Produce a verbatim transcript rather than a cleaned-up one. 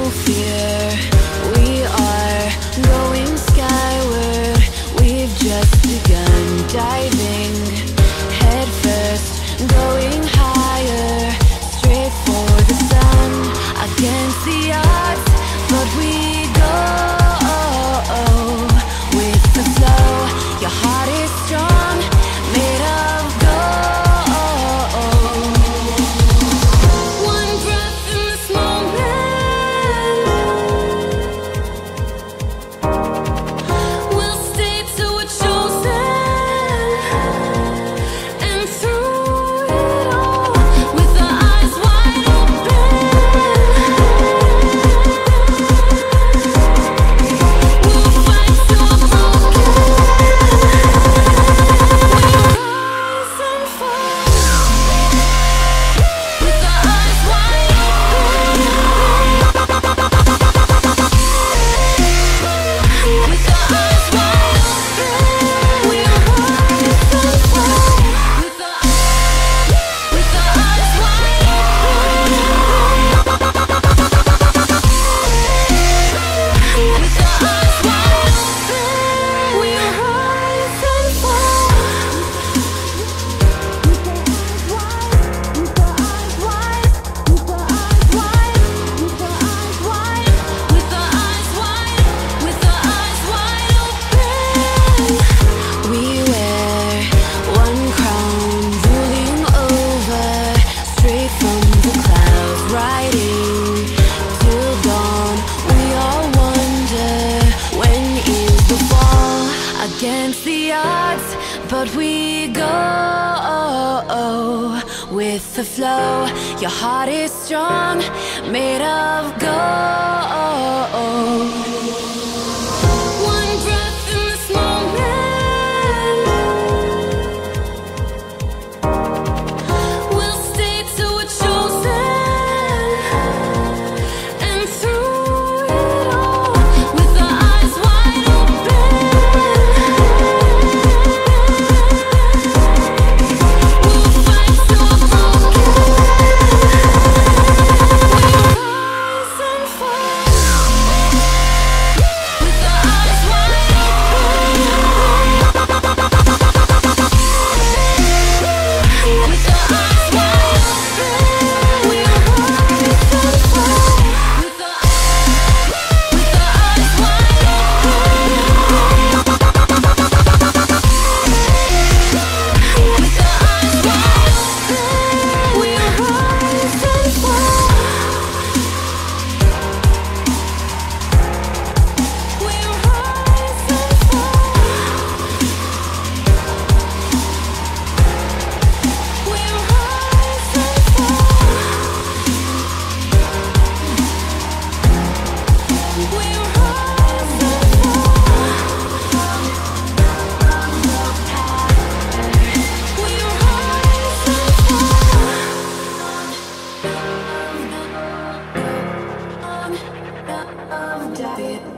fear. We are going skyward. We've just begun diving head first, going higher, straight for the sun. Against the odds, but we go with the flow. Your heart is strong, made of gold. One breath in this moment, we'll stay till we're chosen. And through it all, with our eyes wide open, we'll fight till we're broken. We rise and fall, with our eyes wide open, with our eyes wide open. We rise and fall, with our with our eyes wide open, with our eyes wide open. We rise and fall. With our eyes wide, with our eyes wide, with our eyes wide, with our eyes wide, with our eyes wide open. We wear one crown, ruling over, straight from the clouds, riding till dawn. We all wonder, when is the fall? Against the odds, but we go with the flow. Your heart is strong, made of gold. One breath in this moment, we'll stay till we're chosen. And through it all, with our eyes wide open, we'll fight till we're broken. We rise and fall, with our eyes wide open, with our eyes wide open. We rise and fall, with our with our eyes wide open, with our eyes wide open. We rise and fall, we rise and fall, we rise and fall, we rise and fall, we rise and fall.